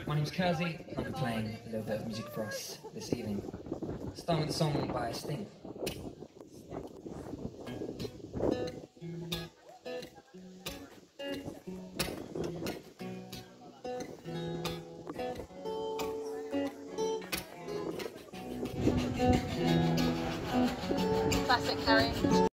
My name's Kersey, and I'll be playing a little bit of music for us this evening. Starting with a song by Sting. Classic canary.